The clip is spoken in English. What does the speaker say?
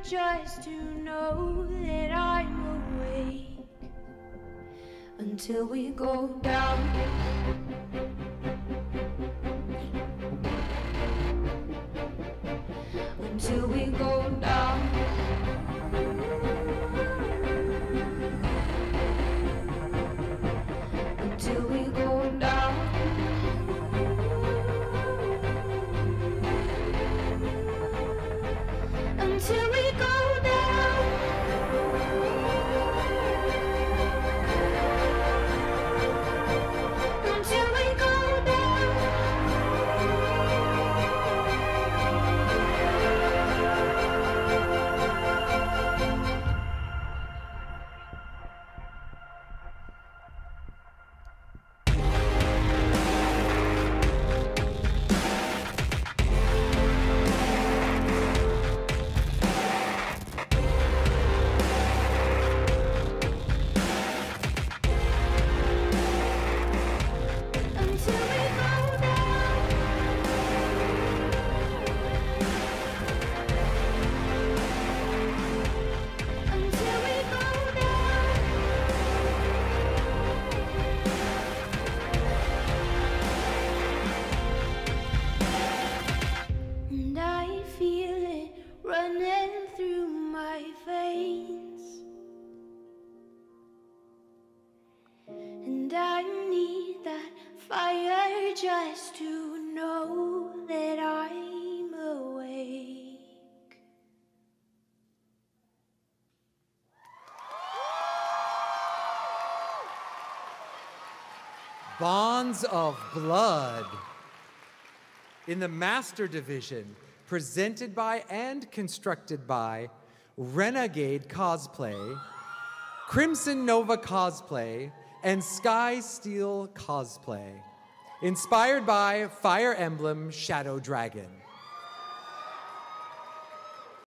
just to know that I'm awake until we go down. Until we go down. Until we go down. Until we go down. Until we go down. And I need that fire just to know that I'm awake. Bonds of Blood in the Master Division, presented by and constructed by Renegade Cosplay, Crimson Nova Cosplay, and Sky Steel Cosplay. Inspired by Fire Emblem Shadow Dragon.